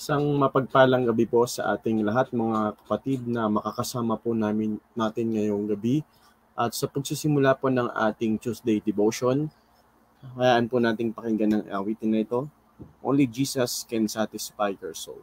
Isang mapagpalang gabi po sa ating lahat mga kapatid na makakasama po natin ngayong gabi. At sa pagsisimula po ng ating Tuesday devotion, hayaan po nating pakinggan ng awitin na ito. Only Jesus can satisfy your soul.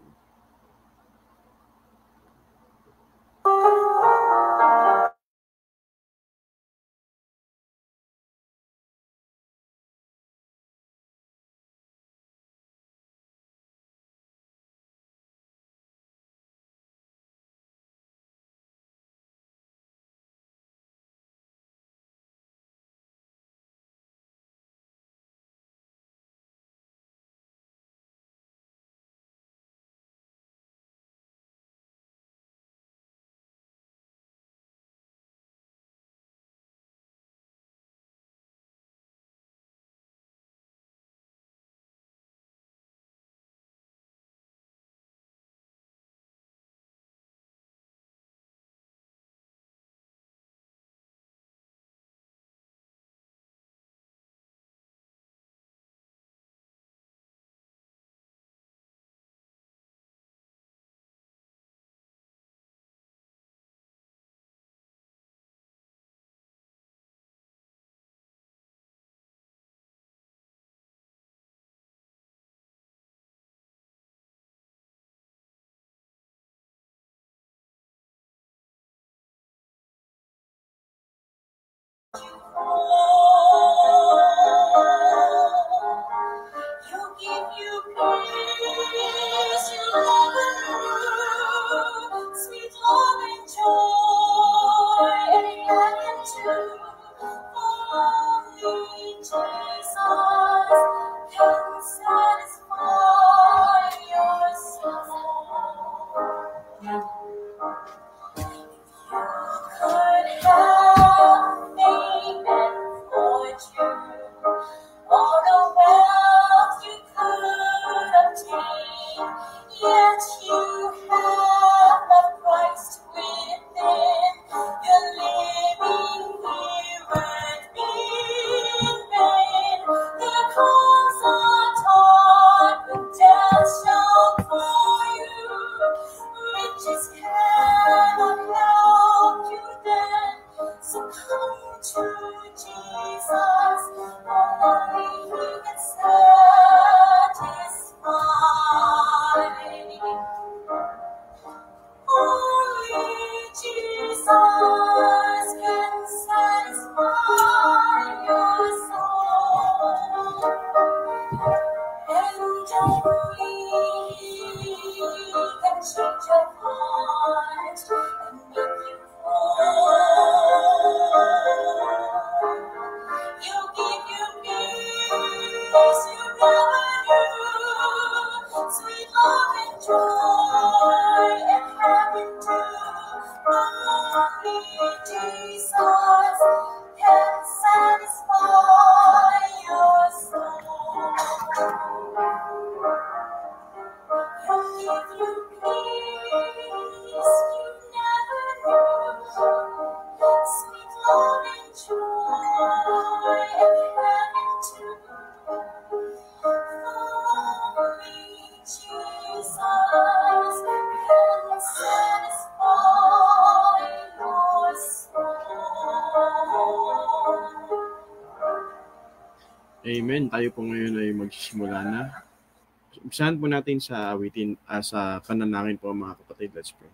Amen. Tayo po ngayon ay magsisimula na. Umpisahan po natin sa awitin, sa panalangin po mga kapatid. Let's pray.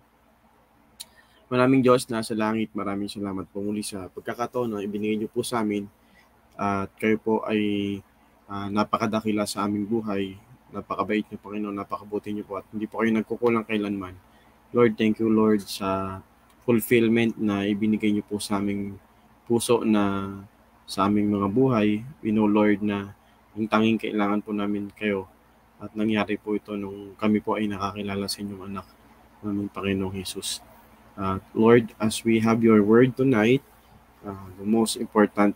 Maraming Diyos na sa langit, maraming salamat po muli sa pagkakataon na ibinigay niyo po sa amin. At kayo po ay napakadakila sa aming buhay. Napakabait niyo, Panginoon, napakabuti niyo po at hindi po kayo nagkukulang kailanman. Lord, thank you Lord sa fulfillment na ibinigay niyo po sa aming puso na sa aming mga buhay. We know Lord na yung tanging kailangan po namin kayo at nangyari po ito nung kami po ay nakakilala sa inyong anak naming Panginoong Jesus. Lord, as we have your word tonight, the most important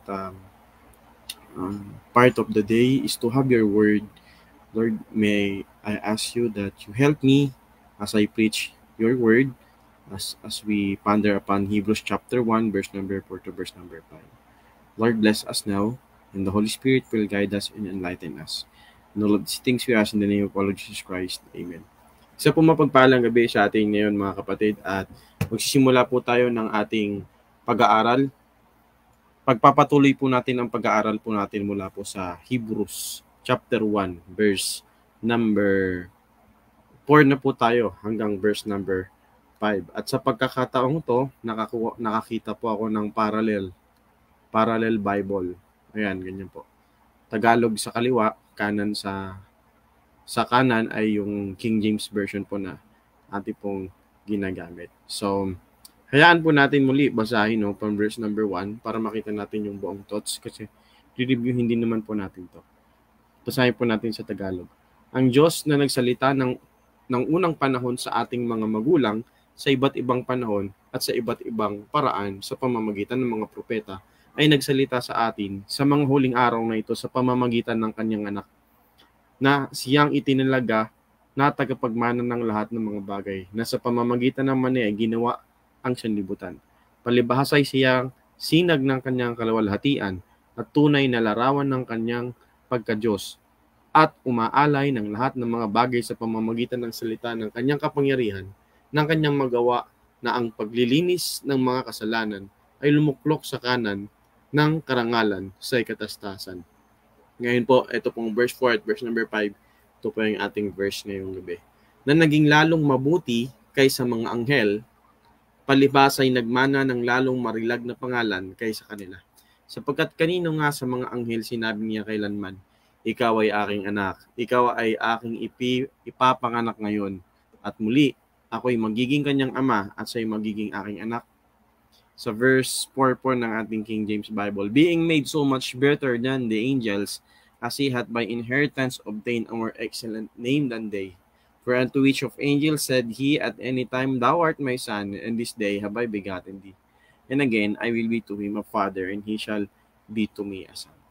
part of the day is to have your word. Lord, may I ask you that you help me as I preach your word, as we ponder upon Hebrews chapter 1, verse number 4 to verse number 5. Lord, bless us now, and the Holy Spirit will guide us and enlighten us. And all of these things we ask in the name of our Lord Jesus Christ. Amen. Isa po mapagpalang gabi sa ating ngayon mga kapatid at magsisimula po tayo ng ating pag-aaral. Pagpapatuloy po natin ang pag-aaral po natin mula po sa Hebrews chapter 1 verse number 4 na po tayo hanggang verse number 5. At sa pagkakataong to, nakakita po ako ng parallel Bible. Ayan, ganyan po. Tagalog sa kaliwa, kanan sa kanan ay yung King James Version po na ating pong ginagamit. So, hayaan po natin muli basahin from verse number 1 para makita natin yung buong thoughts kasi i-review hindi naman po natin to. Basahin po natin sa Tagalog. Ang Diyos na nagsalita ng unang panahon sa ating mga magulang sa iba't ibang panahon at sa iba't ibang paraan sa pamamagitan ng mga propeta ay nagsalita sa atin sa mga huling araw na ito sa pamamagitan ng kanyang anak na siyang itinalaga na tagapagmana ng lahat ng mga bagay na sa pamamagitan ng mani ay ginawa ang sanlibutan. Palibhas ay siyang sinag ng kanyang kalawalhatian at tunay na larawan ng kanyang pagka-Diyos at umaalay ng lahat ng mga bagay sa pamamagitan ng salita ng kanyang kapangyarihan ng kanyang magawa na ang paglilinis ng mga kasalanan ay lumuklok sa kanan ng karangalan sa ikatastasan. Ngayon po, ito pong verse 4 at verse number 5, ito po yung ating verse ngayong gabi. Na naging lalong mabuti kaysa mga anghel, palibhas ay nagmana ng lalong marilag na pangalan kaysa kanila. Sapagkat kanino nga sa mga anghel sinabi niya kailanman, ikaw ay aking anak, ikaw ay aking ipapanganak ngayon, at muli, ako'y magiging kanyang ama at siya'y magiging aking anak. Sa verse 4 po ng ating King James Bible, being made so much better than the angels, as he hath by inheritance obtained a more excellent name than they. For unto which of angels said he at any time, Thou art my son, and this day have I begotten thee. And again, I will be to him a father, and he shall be to me a son.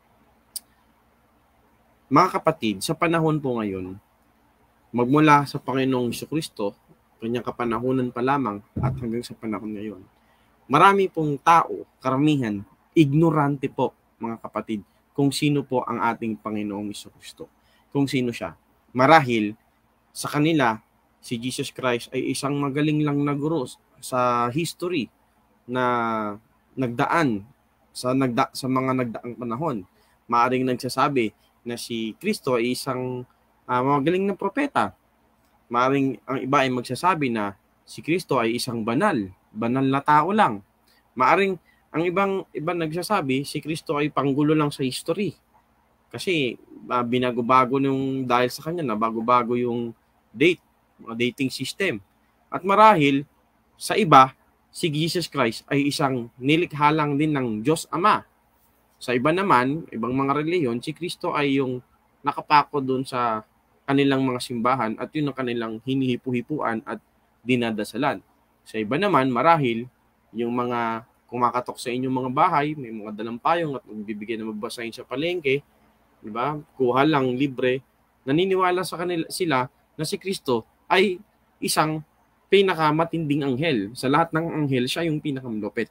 Mga kapatid, sa panahon po ngayon, magmula sa Panginoong Jesucristo, kanyang kapanahunan pa lamang at hanggang sa panahon ngayon, marami pong tao, karamihan, ignorante po mga kapatid kung sino po ang ating Panginoong Jesucristo. Kung sino siya. Marahil, sa kanila, si Jesus Christ ay isang magaling lang na guro sa history na nagdaan sa mga nagdaang panahon. Maaring nagsasabi na si Kristo ay isang magaling na propeta. Maaring ang iba ay magsasabi na si Kristo ay isang banal na tao lang. Maaring ang ibang nagsasabi si Kristo ay panggulo lang sa history. Kasi binago-bago nung dahil sa kanya na bago-bago yung mga dating system. At marahil sa iba si Jesus Christ ay isang nilikha lang din ng Diyos Ama. Sa iba naman, ibang mga reliyon, si Kristo ay yung nakapako doon sa kanilang mga simbahan at yun ang kanilang hinihipu-hipuan at dinadasalan. Sa iba naman, marahil, yung mga kumakatok sa inyong mga bahay, may mga dalang payong at magbibigay na magbasahin sa palengke, di ba? Kuha lang, libre. Naniniwala sa kanila sila na si Kristo ay isang pinakamatinding anghel. Sa lahat ng anghel, siya yung pinakamalupit.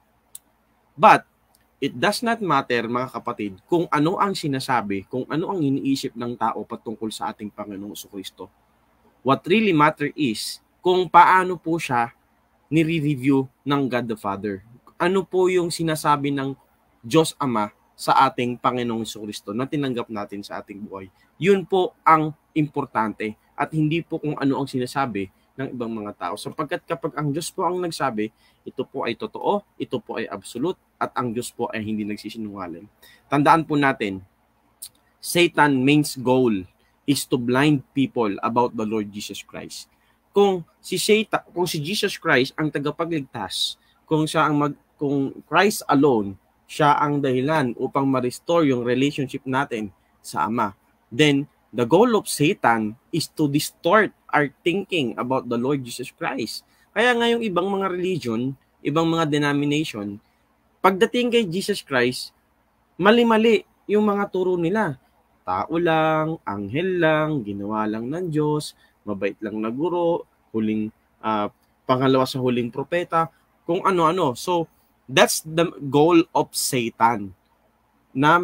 But, it does not matter, mga kapatid, kung ano ang sinasabi, kung ano ang iniisip ng tao patungkol sa ating Panginoong Jesucristo. What really matter is kung paano po siya nire-review ng God the Father. Ano po yung sinasabi ng Diyos Ama sa ating Panginoong Jesucristo na tinanggap natin sa ating buhay. Yun po ang importante at hindi po kung ano ang sinasabi ng ibang mga tao. Sapagkat kapag ang Diyos po ang nagsabi, ito po ay totoo, ito po ay absolute, at ang Diyos po ay hindi nagsisinungaling. Tandaan po natin, Satan's main goal is to blind people about the Lord Jesus Christ. Kung si Jesus Christ ang tagapagligtas, kung Christ alone, siya ang dahilan upang ma-restore yung relationship natin sa Ama, then the goal of Satan is to distort our thinking about the Lord Jesus Christ. Kaya nga yung ibang mga religion, ibang mga denomination, pagdating kay Jesus Christ, mali-mali yung mga turo nila. Tao lang, anghel lang, ginawa lang ng Diyos, mabait lang na guro, pangalawa sa huling propeta, kung ano-ano. So, that's the goal of Satan, na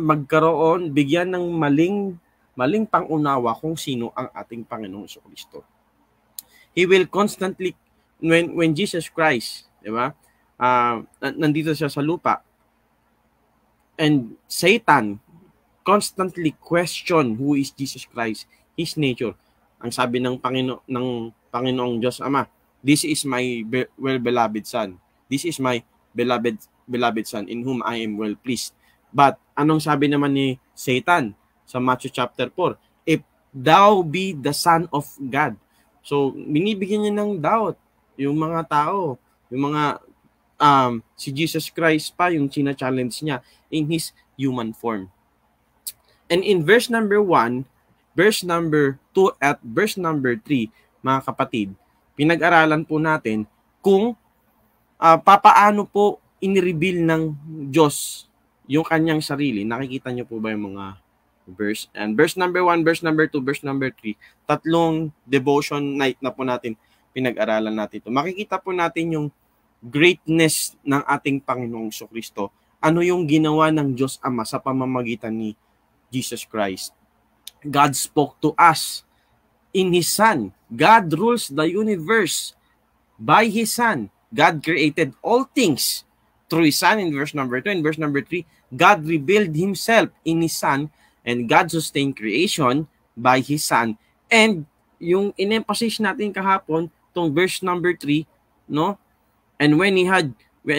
bigyan ng maling pangunawa kung sino ang ating Panginoong Jesucristo. He will constantly, when Jesus Christ, di ba, nandito siya sa lupa, and Satan constantly question who is Jesus Christ, his nature. Ang sabi ng Panginoong Diyos Ama, this is my well-beloved Son. This is my beloved Son in whom I am well pleased. But anong sabi naman ni Satan sa Matthew chapter 4? If thou be the Son of God. So, binibigyan niya ng doubt yung mga tao, yung mga si Jesus Christ pa yung china-challenge niya in his human form. And in verse number 1, verse number 2 at verse number 3, mga kapatid, pinag-aralan po natin kung papaano po in-reveal ng Diyos yung kanyang sarili. Nakikita niyo po ba yung mga verse? And verse number 1, verse number 2, verse number 3, tatlong devotion night na po natin pinag-aralan natin ito. Makikita po natin yung greatness ng ating Panginoong Jesucristo. Ano yung ginawa ng Diyos Ama sa pamamagitan ni Jesus Christ. God spoke to us in His Son. God rules the universe by His Son. God created all things through His Son in verse number 2. In verse number 3, God revealed Himself in His Son, and God sustained creation by His Son. And yung in-emphasize natin kahapon, tong verse number 3, no? And when he had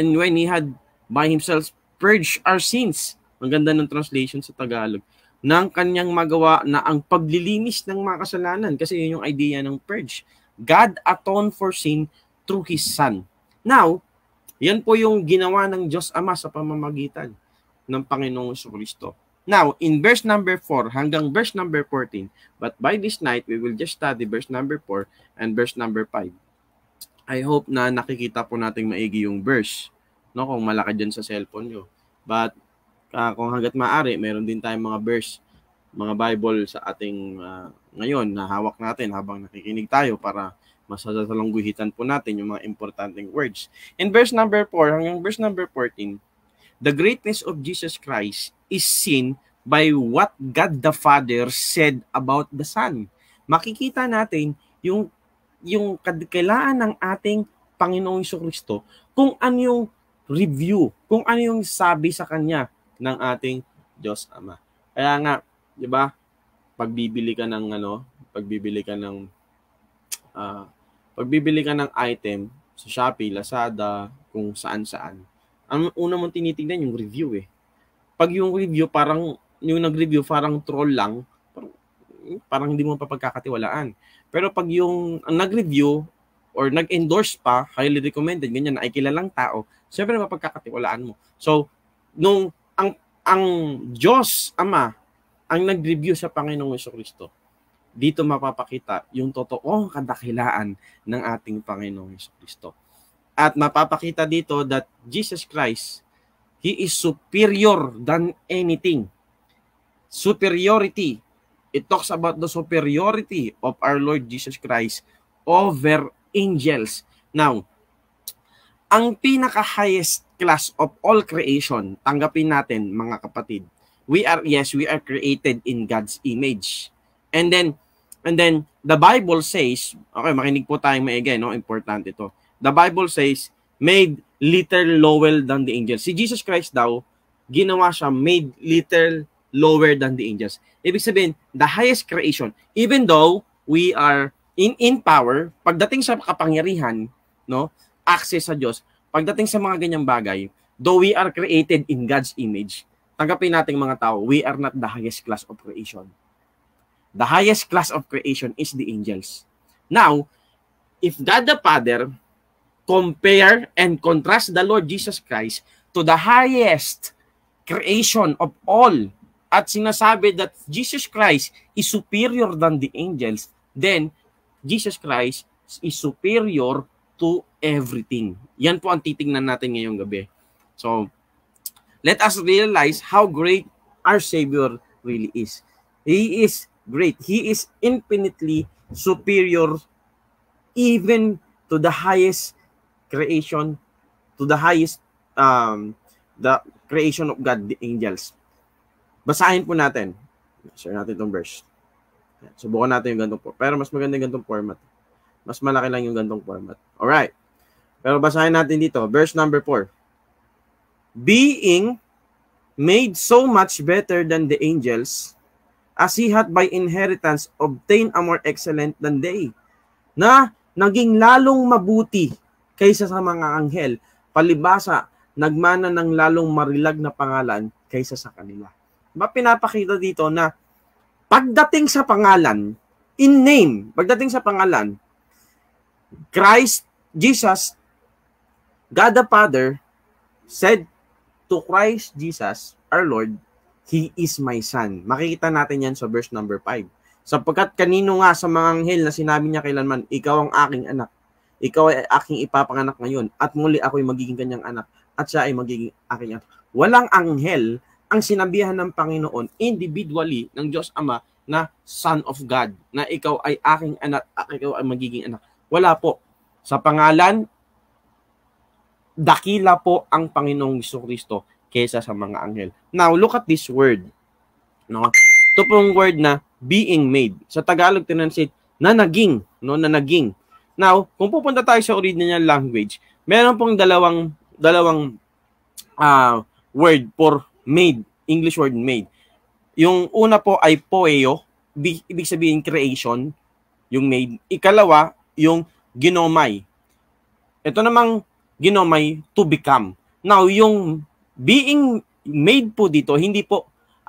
by Himself purged our sins. Ang ganda ng translation sa Tagalog. Ng kanyang magawa na ang paglilinis ng mga kasalanan. Kasi yun yung idea ng purge. God atoned for sin through His Son. Now, yan po yung ginawa ng Diyos Ama sa pamamagitan ng Panginoong Jesucristo. Now, in verse number 4 hanggang verse number 14, but by this night, we will just study verse number 4 and verse number 5. I hope na nakikita po natin maigi yung verse, no, kung malaki dyan sa cellphone nyo. But, kung hanggat maaari, meron din tayong mga verse, mga Bible sa ating ngayon na hawak natin habang nakikinig tayo para masasalangguhitan po natin yung mga importanteng words. In verse number 4 hanggang verse number 14, the greatness of Jesus Christ is seen by what God the Father said about the Son. Makikita natin yung kadakilaan ng ating Panginoong Jesucristo kung ano yung review, kung ano yung sabi sa Kanya ng ating Diyos Ama. Kaya nga, 'di ba? Pagbibili ka ng item sa Shopee, Lazada, kung saan-saan. Ang una mong tinitingnan yung review eh. Pag yung review parang yung nag-review parang troll lang, parang hindi mo pa pagkakatiwalaan. Pero pag yung ang nag-review or nag-endorse pa, highly recommended, ganyan na ay kilalang tao, syempre mapagkakatiwalaan mo. So, nung ang Diyos Ama ang nag-review sa Panginoong Jesucristo, dito mapapakita yung totoong kadakilaan ng ating Panginoong Jesucristo. At mapapakita dito that Jesus Christ, He is superior than anything. Superiority. It talks about the superiority of our Lord Jesus Christ over angels. Now, ang pinaka-highest class of all creation, tanggapin natin mga kapatid, we are created in God's image. And then the Bible says, okay, makinig po tayong maigi, no? Importante ito. The Bible says, made little lower than the angels. Si Jesus Christ daw, ginawa siya made little lower than the angels. Ibig sabihin, the highest creation, even though we are in power, pagdating sa kapangyarihan, no, access sa Diyos, pagdating sa mga ganyang bagay, though we are created in God's image, tanggapin nating mga tao, we are not the highest class of creation. The highest class of creation is the angels. Now, if God the Father compare and contrast the Lord Jesus Christ to the highest creation of all, at sinasabi that Jesus Christ is superior than the angels, then Jesus Christ is superior to everything. Yan po ang titingnan natin ngayong gabi. So, let us realize how great our Savior really is. He is great. He is infinitely superior even to the highest creation, to the highest, the creation of God, the angels. Basahin po natin. Share natin itong verse. Subukan natin yung ganitong, pero mas maganda yung ganitong format. Mas malaki lang yung gantong format. Alright. Pero basahin natin dito. Verse number 4. Being made so much better than the angels, as he had by inheritance obtained a more excellent than they. Na naging lalong mabuti kaysa sa mga anghel. Palibasa, nagmana ng lalong marilag na pangalan kaysa sa kanila. Pinapakita dito na pagdating sa pangalan, in name, pagdating sa pangalan, Christ, Jesus, God the Father, said to Christ Jesus, our Lord, He is my Son. Makikita natin yan sa verse number 5. Sapagkat kanino nga sa mga anghel na sinabi niya kailanman, ikaw ang aking anak, ikaw ay aking ipapanganak ngayon, at muli ako ay magiging kanyang anak, at siya ay magiging aking anak. Walang anghel ang sinabihan ng Panginoon individually ng Diyos Ama na Son of God, na ikaw ay aking anak, ikaw ay magiging anak. Wala po. Sa pangalan, dakila po ang Panginoong Jesucristo kaysa sa mga anghel. Now, look at this word. No? Ito pong word na being made. Sa Tagalog, tinranslate na naging. No? Na naging. Now, kung pupunta tayo sa original language, meron pong dalawang word for made. English word made. Yung una po ay poeo, ibig sabihin creation, yung made. Ikalawa, yung ginomai. Ito namang ginomai, to become. Now, yung being made po dito, hindi po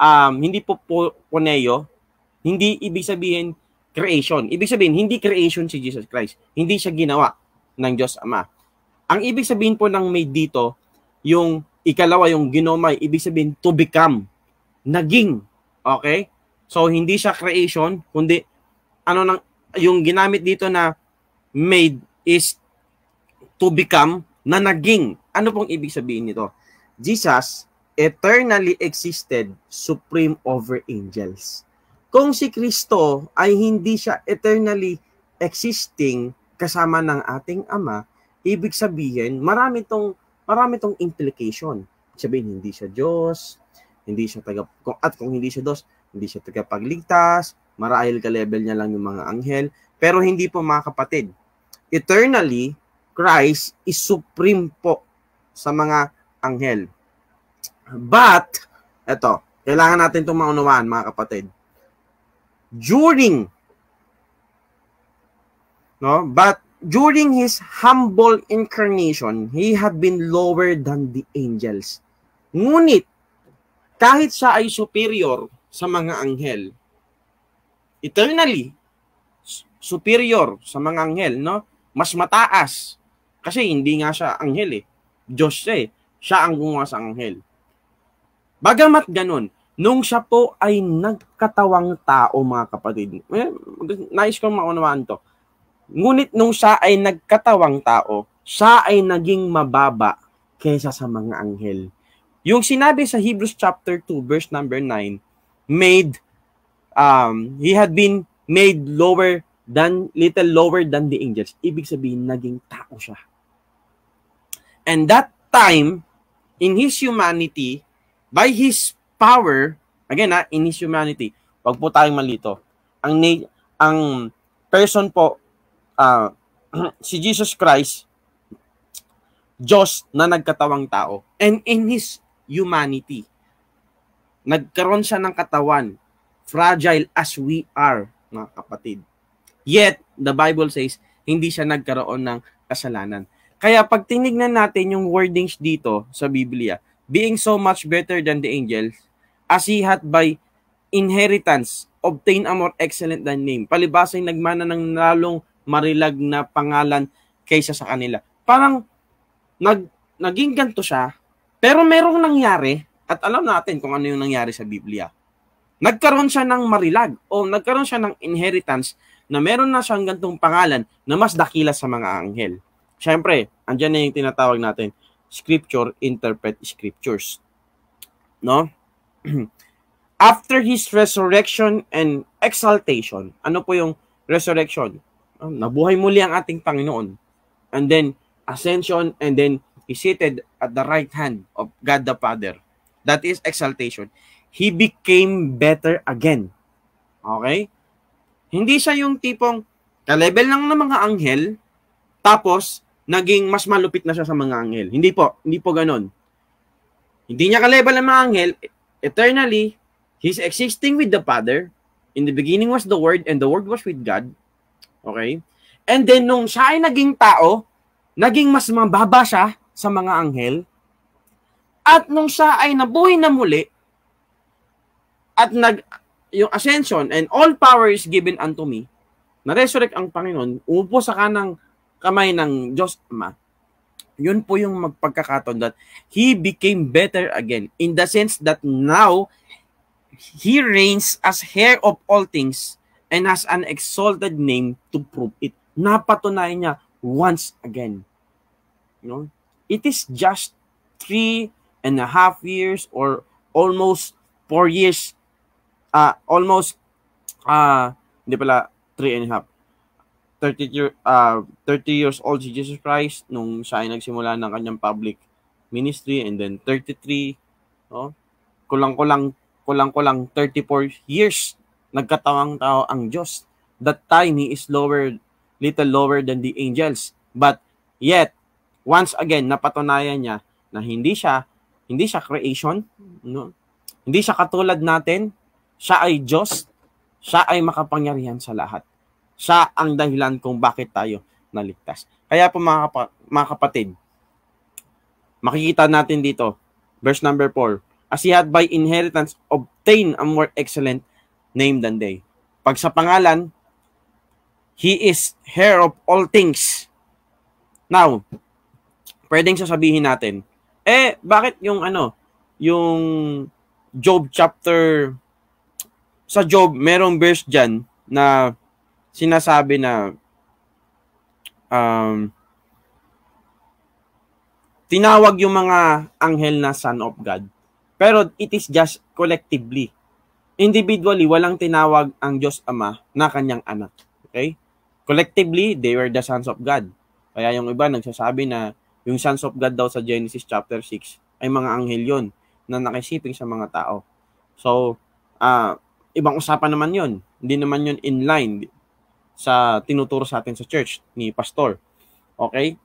poneo, hindi ibig sabihin creation. Ibig sabihin, hindi creation si Jesus Christ. Hindi siya ginawa ng Diyos Ama. Ang ibig sabihin po ng made dito, yung ikalawa, yung ginomai, ibig sabihin to become. Naging. Okay? So, hindi siya creation, kundi yung ginamit dito na made is to become, na naging. Ano pong ibig sabihin nito? Jesus eternally existed supreme over angels. Kung si Kristo ay hindi siya eternally existing kasama ng ating Ama, ibig sabihin, marami tong implication. Sabihin, hindi siya Diyos, hindi siya at kung hindi siya Diyos, hindi siya tagapagligtas, marahil ka-level niya lang yung mga anghel, pero hindi po mga kapatid. Eternally, Christ is supreme po sa mga anghel. But, eto, kailangan natin itong maunawaan mga kapatid. During his humble incarnation, he had been lower than the angels. Ngunit, kahit siya ay superior sa mga anghel, eternally superior sa mga anghel, no? Mas mataas. Kasi hindi nga siya anghel eh. Diyos siya eh. Siya ang gumawa sa anghel. Bagamat ganun, nung siya po ay nagkatawang tao, mga kapatid, nais kong maunawaan to. Ngunit nung siya ay nagkatawang tao, siya ay naging mababa kaysa sa mga anghel. Yung sinabi sa Hebrews chapter 2, verse number 9, he had been made little lower than the angels. Ibig sabihin, naging tao siya. And that time, in his humanity, by his power, again in his humanity, wag po tayong malito. Ang person po, si Jesus Christ, Diyos na nagkatawang tao. And in his humanity, nagkaroon siya ng katawan, fragile as we are, mga kapatid. Yet, the Bible says, hindi siya nagkaroon ng kasalanan. Kaya pag tinignan natin yung wordings dito sa Biblia, being so much better than the angels, as he had by inheritance obtained a more excellent than name. Palibasa yung nagmana ng lalong marilag na pangalan kaysa sa kanila. Parang naging ganito siya, pero merong nangyari, at alam natin kung ano yung nangyari sa Biblia. Nagkaroon siya ng marilag o nagkaroon siya ng inheritance na meron na siyang gantong pangalan na mas dakila sa mga anghel. Siyempre, andyan na yung tinatawag natin, Scripture interpret Scriptures. No? After his resurrection and exaltation, ano po yung resurrection? Nabuhay muli ang ating Panginoon. And then, ascension, and then, he seated at the right hand of God the Father. That is exaltation. He became better again. Okay? Hindi siya yung tipong Ka-level lang ng mga anghel, tapos naging mas malupit na siya sa mga anghel. Hindi po ganon. Hindi niya ka-level ng mga anghel, eternally, he's existing with the Father. In the beginning was the Word, and the Word was with God. Okay? And then, nung siya ay naging tao, naging mas mababa siya sa mga anghel. At nung siya ay nabuhay na muli, at yung ascension, and all power is given unto me, na-resurrect ang Panginoon, umupo sa kanang kamay ng Diyos Ama, yun po yung magpagkakataon that He became better again, in the sense that now, He reigns as heir of all things and has an exalted name to prove it. Napatunayan niya once again. You know? It is just 3.5 years or almost 4 years. Hindi pala 3.5. 30 years old si Jesus Christ nung siya ay nagsimula ng kanyang public ministry, and then 33, no? Kulang-kulang 34 years nagkatawang tao ang Diyos. That time He is little lower than the angels. But yet, once again, napatunayan niya na hindi siya creation, no? Hindi siya katulad natin. Siya ay Diyos. Siya ay makapangyarihan sa lahat. Siya ang dahilan kung bakit tayo naligtas. Kaya po mga kapatid, makikita natin dito, verse number 4, as he had by inheritance obtained a more excellent name than they. Pag sa pangalan, he is heir of all things. Now, pwedeng sasabihin natin, bakit yung Job chapter, sa Job, merong verse dyan na sinasabi na tinawag yung mga anghel na son of God. Pero it is just collectively. Individually, walang tinawag ang Diyos Ama na kanyang anak. Okay? Collectively, they were the sons of God. Kaya yung iba nagsasabi na yung sons of God daw sa Genesis chapter 6 ay mga anghel yon na nakisiping sa mga tao. So, ibang usapan naman yon. Hindi naman yon in line sa tinuturo sa atin sa church ni pastor. Okay?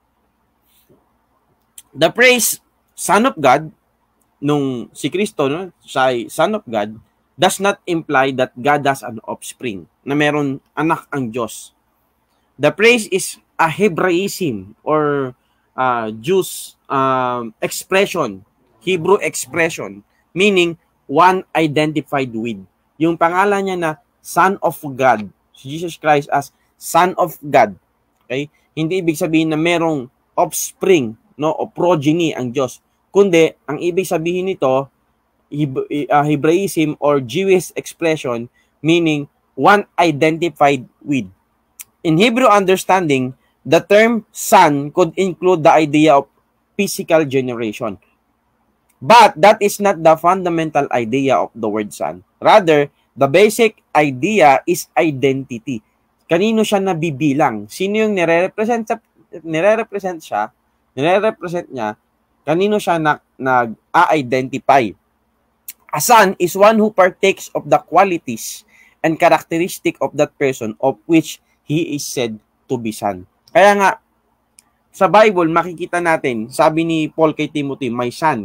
The phrase son of God, nung si Kristo, no, siya ay son of God, does not imply that God has an offspring, na meron anak ang Diyos. The phrase is a Hebraism or Jews expression, Hebrew expression, meaning one identified with. Yung pangalan niya na Son of God, si Jesus Christ as Son of God. Okay? Hindi ibig sabihin na merong offspring, no, o progeny ang Diyos. Kundi, ang ibig sabihin nito, Hebraism or Jewish expression, meaning one identified with. In Hebrew understanding, the term son could include the idea of physical generation. But that is not the fundamental idea of the word son. Rather, the basic idea is identity. Kanino siya nabibilang? Sino yung nire-represent niya? Kanino siya nag-a-identify? A son is one who partakes of the qualities and characteristic of that person of which he is said to be son. Kaya nga, sa Bible, makikita natin, sabi ni Paul kay Timothy, my son,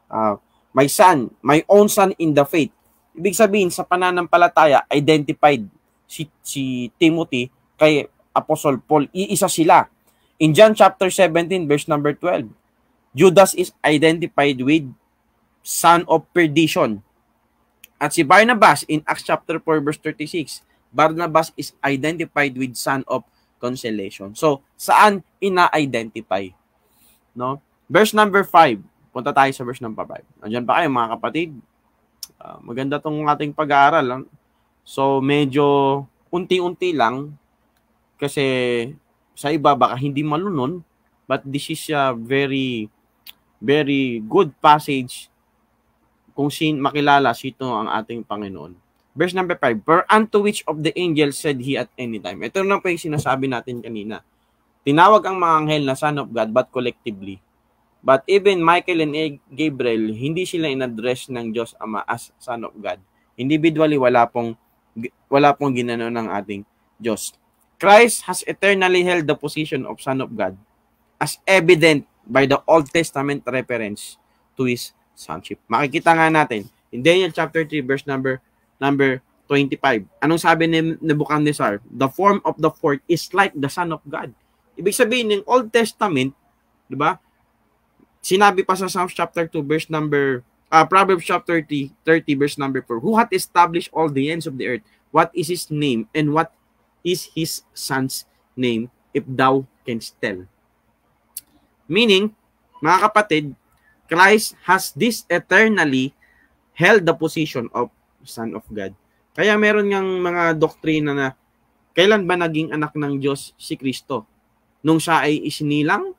my own son in the faith. Ibig sabihin, sa pananampalataya, identified si Timothy kay Apostle Paul. Iisa sila. In John chapter 17, verse number 12, Judas is identified with son of perdition. At si Barnabas, in Acts chapter 4, verse 36, Barnabas is identified with son of consolation. So, saan ina-identify? No? Verse number 5. Punta tayo sa verse number 5. Nandiyan pa kayo, mga kapatid? Maganda tong ating pag-aaral. So, medyo unti-unti lang kasi sa iba baka hindi malunon, but this is a very very good passage kung makilala sino ang ating Panginoon. Verse number 5, for unto which of the angels said he at any time. Ito lang po yung sinasabi natin kanina. Tinawag ang mga anghel na son of God, but collectively. But even Michael and Gabriel, hindi sila in-address ng Diyos Ama as son of God. Individually, wala pong ginano ng ating Diyos. Christ has eternally held the position of Son of God as evident by the Old Testament reference to his sonship. Makikita nga natin in Daniel chapter 3 verse number 25. Anong sabi ni Nebuchadnezzar? The form of the fourth is like the Son of God. Ibig sabihin ng Old Testament, di ba? Sinabi pa sa Psalms chapter 2 verse number Proverbs chapter 30 verse number 4. Who hath established all the ends of the earth? What is his name and what is his son's name, if thou canst tell? Meaning, mga kapatid, Christ has this eternally held the position of Son of God. Kaya meron ngang mga doktrina na kailan ba naging anak ng Diyos si Kristo? Nung siya ay isinilang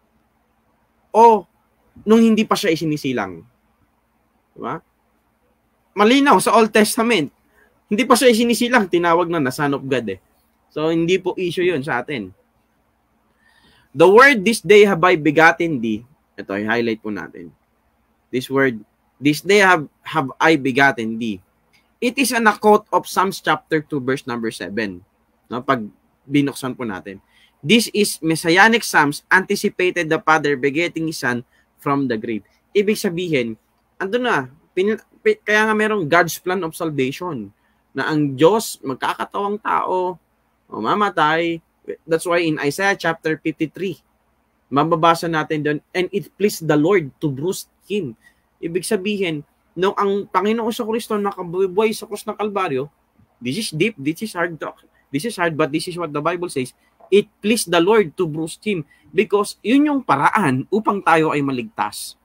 o nung hindi pa siya isinisilang? Diba? Malinaw sa Old Testament. Hindi pa siya isinisilang, tinawag na Son of God eh. So, hindi po issue yun sa atin. The word, this day have I begotten thee. Ito, i-highlight po natin. This word, this day have I begotten thee. It is an quote of Psalms chapter 2 verse number 7. No, pag binuksan po natin. This is Messianic Psalms anticipated the Father begetting His Son from the grave. Ibig sabihin, ando na, kaya nga merong God's plan of salvation na ang Diyos magkakatawang tao, mamatay. That's why in Isaiah chapter 53, mababasa natin doon, and it pleased the Lord to bruise Him. Ibig sabihin, nung ang Panginoon sa Kristo nakabuhay sa krus ng Kalbaryo, this is deep, this is hard, but this is what the Bible says, it pleased the Lord to bruise Him because yun yung paraan upang tayo ay maligtas.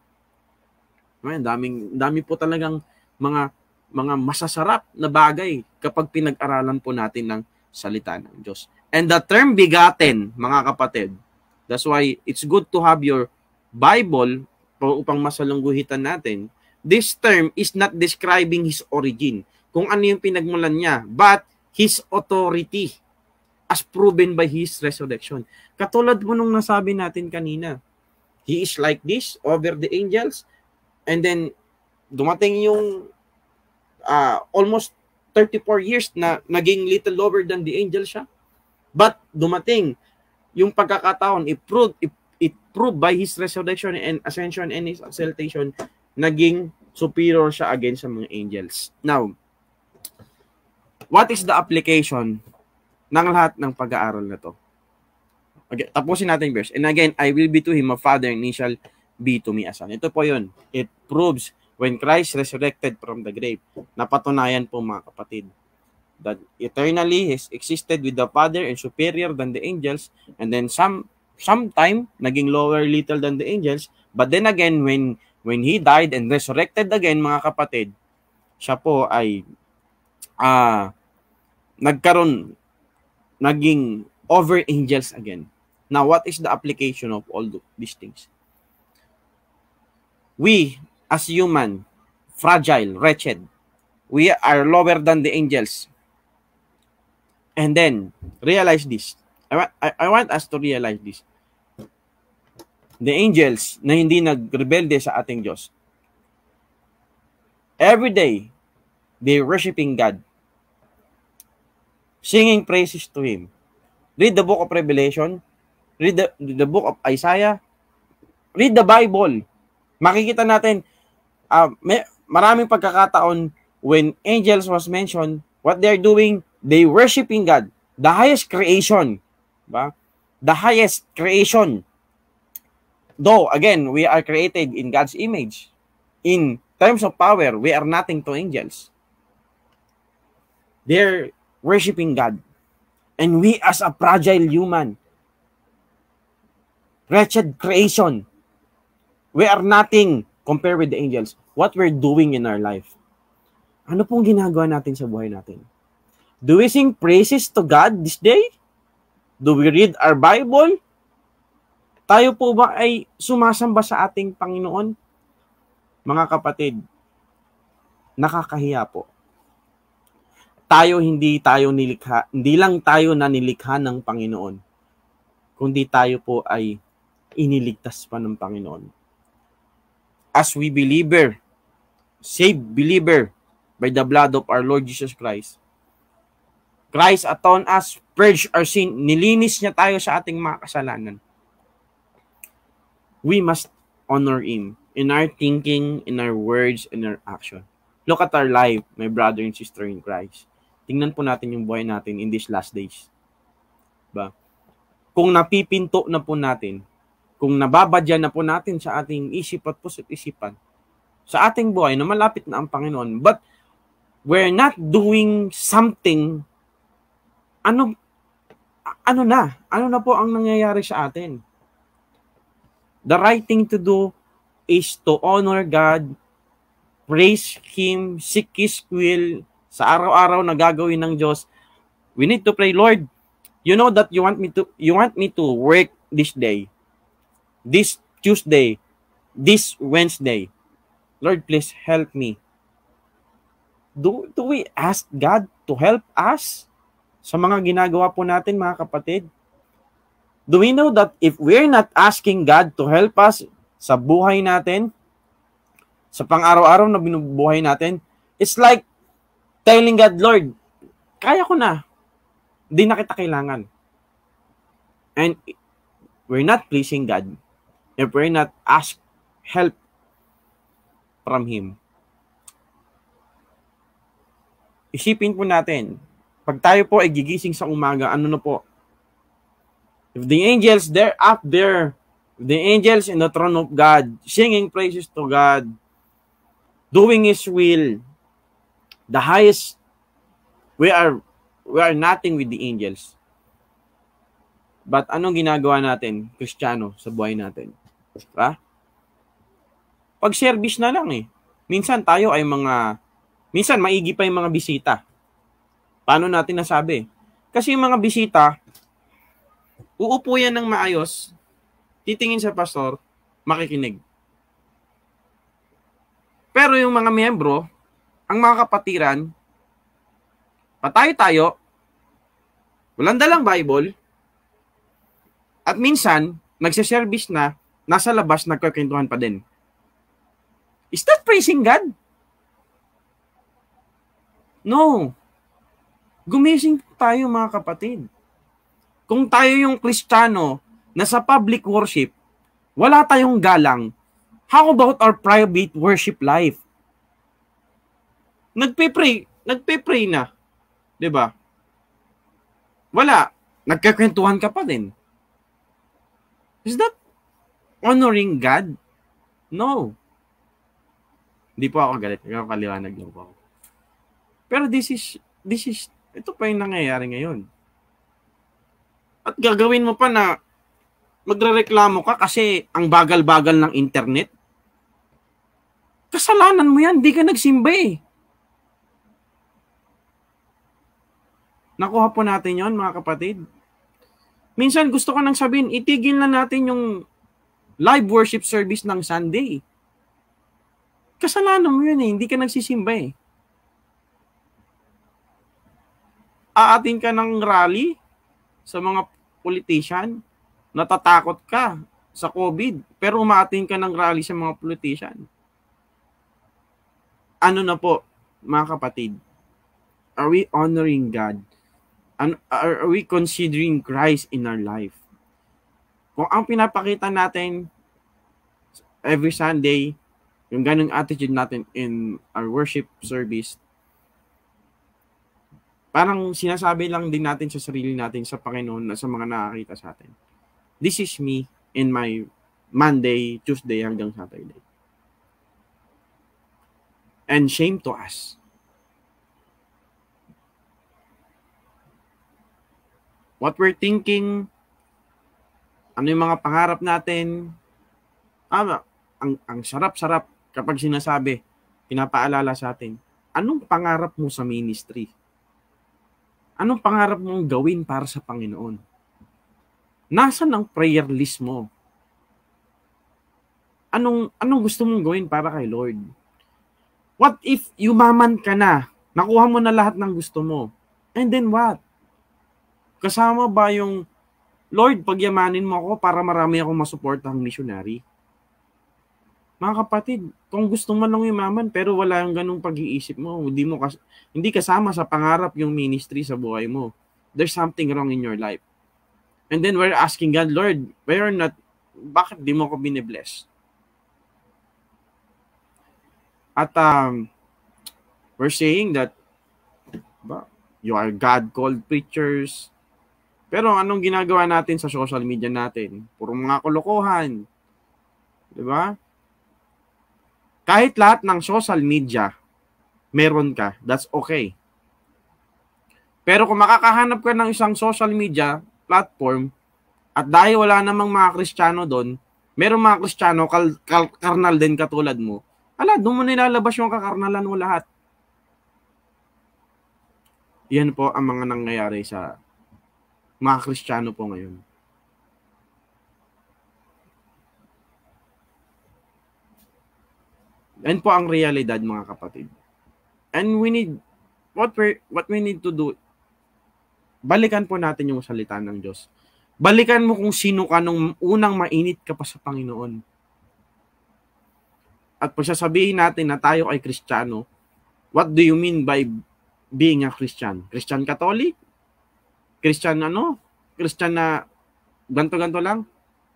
Dami po talagang mga masasarap na bagay kapag pinag-aralan po natin ng salita ng Diyos. And the term begotten, mga kapatid, that's why it's good to have your Bible upang masalungguhitan natin. This term is not describing His origin, kung ano yung pinagmulan niya, but His authority as proven by His resurrection. Katulad mo nung nasabi natin kanina, He is like this over the angels, and then dumating yung almost 34 years na naging little lower than the angel siya. But dumating yung pagkakataon, it proved by His resurrection and ascension and His exaltation, naging superior siya against sa mga angels. Now, what is the application ng lahat ng pag-aaral na to? Okay, tapusin natin yung verse. And again, I will be to him a father and he shall be to me a son. Ito po yun. It proves when Christ resurrected from the grave. Napatunayan po mga kapatid that eternally He existed with the Father and superior than the angels, and then sometime naging lower little than the angels, but then again when He died and resurrected again, mga kapatid, siya po ay naging over angels again. Now, what is the application of all these things? We, as human, fragile, wretched, we are lower than the angels. And then, realize this. I want us to realize this. The angels na hindi nagrebelde sa ating Diyos, every day, they worshiping God, singing praises to Him. Read the book of Revelation, read the book of Isaiah, read the Bible. Makikita natin, maraming pagkakataon when angels was mentioned, what they're doing, they worshiping God, the highest creation. Ba? The highest creation. Though, again, we are created in God's image. In terms of power, we are nothing to angels. They're worshiping God. And we as a fragile human, wretched creation, we are nothing compared with the angels. What we're doing in our life. Ano pong ginagawa natin sa buhay natin? Do we sing praises to God this day? Do we read our Bible? Tayo po ba ay sumasamba sa ating Panginoon? Mga kapatid, nakakahiya po. Hindi lang tayo na nilikha ng Panginoon, kundi tayo po ay iniligtas pa ng Panginoon. As we believer, saved believer by the blood of our Lord Jesus Christ, Christ atoned us purge our sin. Nilinis niya tayo sa ating mga kasalanan. We must honor Him in our thinking, in our words, in our action. Look at our life, my brother and sister in Christ. Tingnan po natin yung buhay natin in these last days. Ba? Kung napipinto na po natin, kung nababadya na po natin sa ating isip at puso't isipan, sa ating buhay na malapit na ang Panginoon, but we're not doing something, ano na po ang nangyayari sa atin? The right thing to do is to honor God, praise Him, seek His will sa araw-araw na gagawin ng Diyos. We need to pray, Lord, you know that you want me to work this day, this Tuesday, this Wednesday. Lord, please help me. Do we ask God to help us sa mga ginagawa po natin, mga kapatid? Do we know that if we're not asking God to help us sa buhay natin, sa pang-araw-araw na binubuhay natin, it's like telling God, Lord, kaya ko na. Hindi na kita kailangan. And we're not pleasing God if we're not ask help from Him. Isipin po natin, pag tayo po ay gigising sa umaga, ano na po? If the angels, they're up there, the angels in the throne of God, singing praises to God, doing His will, the highest, we are nothing with the angels. But anong ginagawa natin, Kristiyano, sa buhay natin? Diba? Pag-service na lang eh. Minsan maigi pa yung mga bisita. Paano natin nasabi? Kasi yung mga bisita, uupo yan ng maayos, titingin sa pastor, makikinig. Pero yung mga miyembro, ang mga kapatiran, patay-tayo, walang dalang Bible, at minsan, nagsiservice na, nasa labas, nagkakwentuhan pa din. Is that praising God? No. Gumising tayo, mga kapatid. Kung tayo yung Kristiyano na sa public worship, wala tayong galang, how about our private worship life? Nagpe-pray na. 'Di ba? Wala, nagkakwentuhan ka pa din. Is that honoring God? No. Hindi po ako galit, nakakaliwanag lang po ako. Pero ito pa yung nangyayari ngayon. At gagawin mo pa na magrereklamo ka kasi ang bagal-bagal ng internet. Kasalanan mo yan, di ka nagsimba eh. Nakuha po natin yon, mga kapatid. Minsan gusto ko nang sabihin, itigil na natin yung live worship service ng Sunday. Kasalanan mo yun eh, hindi ka nagsisimba eh. Aatin ka ng rally sa mga politician, natatakot ka sa COVID, pero umaatin ka ng rally sa mga politician. Ano na po, mga kapatid? Are we honoring God? Are we considering Christ in our life? Kung ang pinapakita natin every Sunday, yung ganung attitude natin in our worship service, parang sinasabi lang din natin sa sarili natin, sa Panginoon, na sa mga nakakita sa atin. This is me in my Monday, Tuesday, hanggang Saturday. And shame to us. What we're thinking, ano yung mga pangarap natin, ang sarap-sarap kapag sinasabi, pinapaalala sa atin, anong pangarap mo sa ministry? Anong pangarap mong gawin para sa Panginoon? Nasaan ang prayer list mo? Anong gusto mong gawin para kay Lord? What if yumaman ka na? Nakuha mo na lahat ng gusto mo. And then what? Kasama ba yung, Lord, pagyamanin mo ako para marami akong masuportahang missionary? Mga kapatid, kung gusto mo lang yumaman pero wala yung ganung pag-iisip mo, hindi kasama sa pangarap yung ministry sa buhay mo. there's something wrong in your life. And then we're asking God, Lord, bakit di mo ko binibless? At we're saying that you are God-called preachers. Pero anong ginagawa natin sa social media natin? Puro mga kalokohan. Di ba? Kahit lahat ng social media, meron ka. That's okay. Pero kung makakahanap ka ng isang social media platform at dahil wala namang mga Kristiyano doon, meron mga Kristiyano karnal din katulad mo, doon mo nilalabas yung kakarnalan mo lahat. Yan po ang mga nangyayari sa mga Kristiyano po ngayon. Yan po ang realidad, mga kapatid. And what we need to do, balikan po natin yung salita ng Diyos. Balikan mo kung sino ka nung unang mainit ka pa sa Panginoon. At pag sasabihin natin na tayo ay Kristiyano, what do you mean by being a Christian? Christian Catholic? Christian Christian na ganto-ganto lang?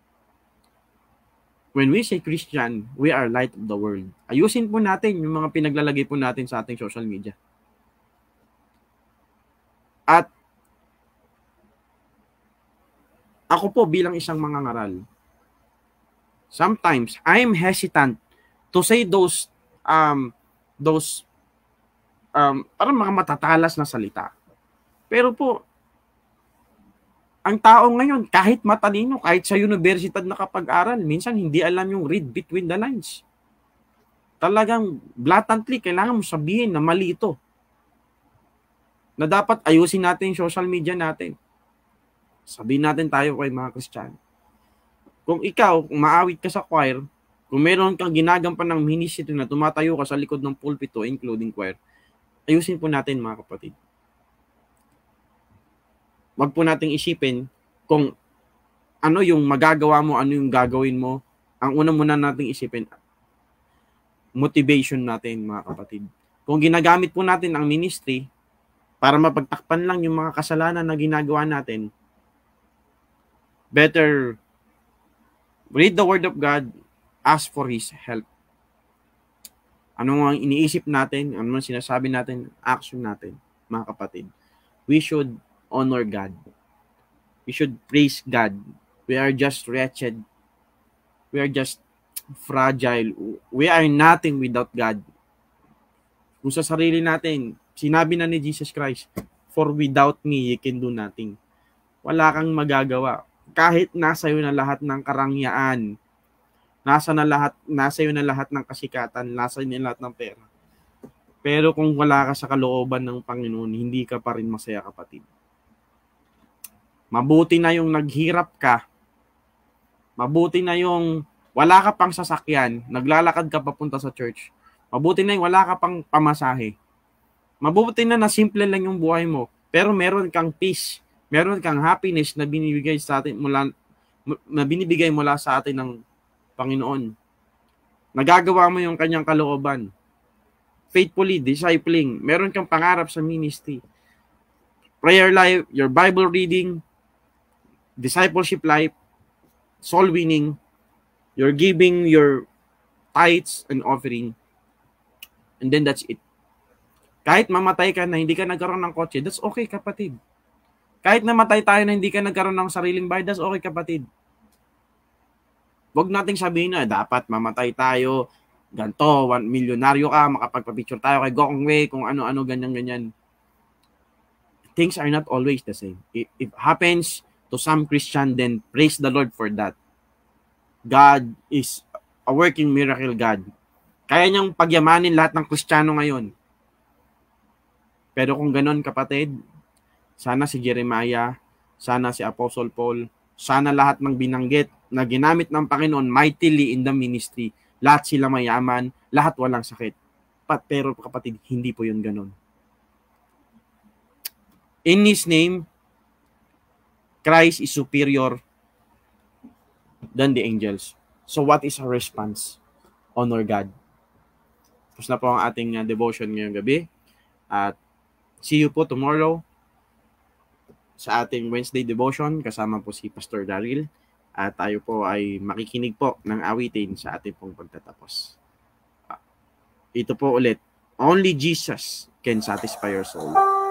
When we say Christian, we are light of the world. Ayusin po natin yung mga pinaglalagay po natin sa ating social media. At ako po bilang isang mangangaral, sometimes I am hesitant to say those parang mga matatalas na salita. Pero po, ang tao ngayon, kahit matalino, kahit sa universidad nakapag-aral, minsan hindi alam yung read between the lines. Talagang blatantly, kailangan mo sabihin na mali ito. Na dapat ayusin natin yung social media natin. Sabihin natin tayo kay mga Kristiyano. Kung ikaw, kung maawit ka sa choir, kung meron kang ginagampan ng ministry na tumatayo ka sa likod ng pulpito, including choir, ayusin po natin, mga kapatid. Wag po nating isipin kung ano yung magagawa mo, ano yung gagawin mo. Ang una muna nating isipin, motivation natin, mga kapatid. Kung ginagamit po natin ang ministry para mapagtakpan lang yung mga kasalanan na ginagawa natin, better read the Word of God, ask for His help. Ano ang iniisip natin, ano ang sinasabi natin, action natin, mga kapatid. We should honor God. We should praise God. We are just wretched. We are just fragile. We are nothing without God. Kung sa sarili natin, sinabi na ni Jesus Christ, for without me, you can do nothing. Wala kang magagawa. Kahit nasa iyo na lahat ng karangyaan, nasa iyo na lahat ng kasikatan, nasa iyo na lahat ng pera. Pero kung wala ka sa kalooban ng Panginoon, hindi ka pa rin masaya, kapatid. Mabuti na yung naghirap ka. Mabuti na yung wala ka pang sasakyan, naglalakad ka papunta sa church. Mabuti na yung wala ka pang pamasahe. Mabuti na simple lang yung buhay mo, pero meron kang peace, meron kang happiness na binibigay mula sa atin ng Panginoon. Nagagawa mo yung kanyang kalooban. Faithfully discipling, meron kang pangarap sa ministry. Prayer life, your Bible reading, discipleship life, soul winning, you're giving your tithes and offering, and then that's it. Kahit mamatay ka na hindi ka nagkaroon ng kotse, that's okay, kapatid. Kahit namatay tayo na hindi ka nagkaroon ng sariling bahay, that's okay, kapatid. Huwag nating sabihin na dapat mamatay tayo, ganto, 1 milyonaryo ka, makapagpa-picture tayo kay Gokong Wei, kung ano-ano, ganyan-ganyan. Things are not always the same. If happens to some Christian, then praise the Lord for that. God is a working miracle God. Kaya niyang pagyamanin lahat ng Kristiyano ngayon. Pero kung ganon, kapatid, sana si Jeremiah, sana si Apostle Paul, sana lahat ng binanggit na ginamit ng Panginoon mightily in the ministry, lahat sila mayaman, lahat walang sakit. Pero kapatid, hindi po yun ganon. In His name, Christ is superior than the angels. So what is our response? Honor God. Tapos na po ang ating devotion ngayong gabi. At see you po tomorrow. sa ating Wednesday devotion. Kasama po si Pastor Daryl. At tayo po ay makikinig po ng awitin sa ating pong pagtatapos. Ito po ulit, Only Jesus can satisfy your soul.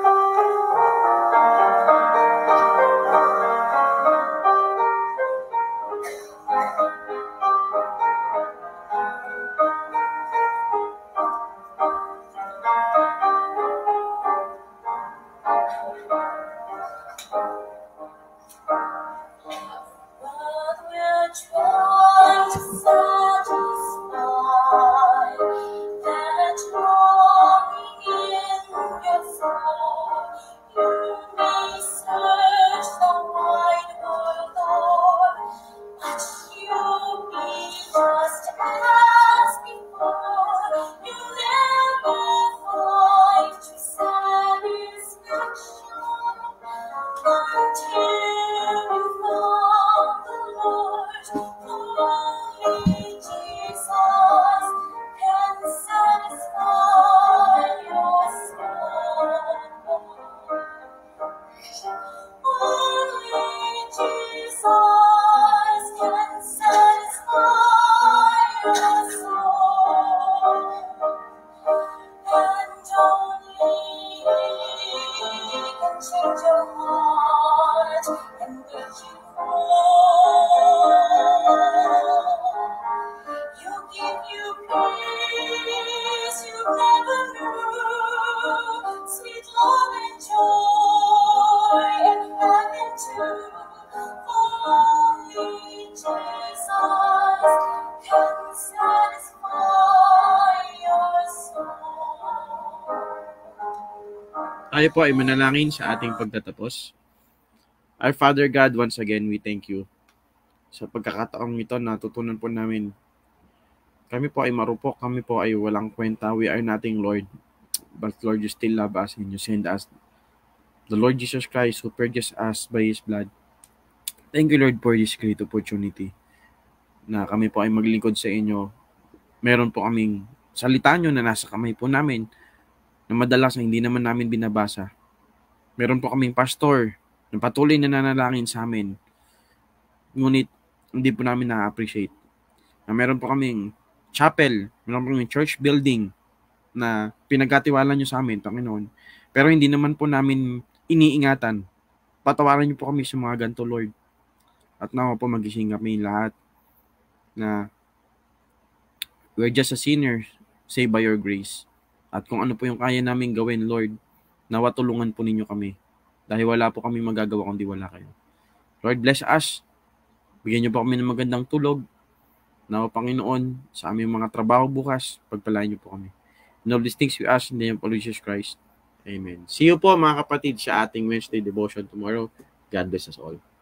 Tayo po ay manalangin sa ating pagtatapos. Our Father God, once again, we thank you. Sa pagkakataong ito, natutunan po namin, kami po ay marupok, kami po ay walang kwenta, we are nothing, Lord. But Lord, you still love us and you send us the Lord Jesus Christ who purchased us by His blood. Thank you, Lord, for this great opportunity na kami po ay maglingkod sa inyo. Meron po kaming salita nyo na nasa kamay po namin na madalas na hindi naman namin binabasa. Meron po kaming pastor na patuloy na nanalangin sa amin. Ngunit hindi po namin na-appreciate. Na meron po kaming chapel, meron po kaming church building na pinagkatiwala nyo sa amin, Panginoon. Pero hindi naman po namin iniingatan. Patawaran nyo po kami sa mga ganito, Lord. At nawa po magising kami lahat na we're just a sinner saved by your grace. At kung ano po yung kaya namin gawin, Lord, nawa tulungan po ninyo kami. Dahil wala po kami magagawa kundi wala kayo. Lord, bless us. Bigyan niyo po kami ng magandang tulog. Nawa, Panginoon, sa aming mga trabaho bukas, pagpalain niyo po kami. In all these things we ask in the name of Jesus Christ. Amen. See you po mga kapatid sa ating Wednesday devotion tomorrow. God bless us all.